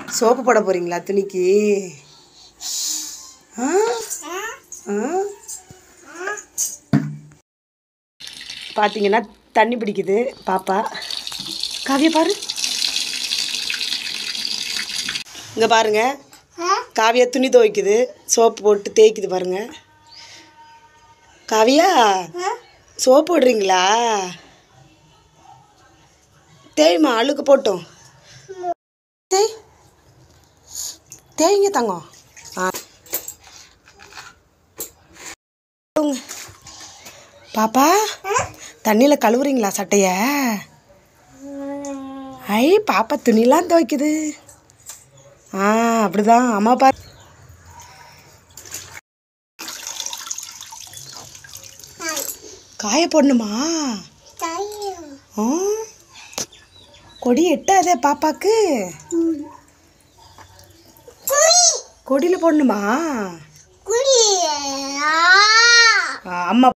Soap போட போகிறீங்களா துணிக்கு? பார்த்தீங்கன்னா தண்ணி பிடிக்குது பாப்பா. காவியா பாரு, இங்கே பாருங்க. காவியா துணி துவைக்குது, சோப்பு போட்டு தேய்க்குது பாருங்க. காவியா சோப்பு போடுறீங்களா? தேய்மா, அழுக்கு போட்டோம். தேய்ங்க தங்கம். பாப்பா தண்ணியில் கழுவுறீங்களா சட்டைய? ஐ பாப்பா துணிலாம் துவைக்குது. அப்படிதான் அம்மா பாரு. காய போடணுமா? கொடி எட்டாதே பாப்பாக்கு. கொடியில் போடணுமா? அம்மா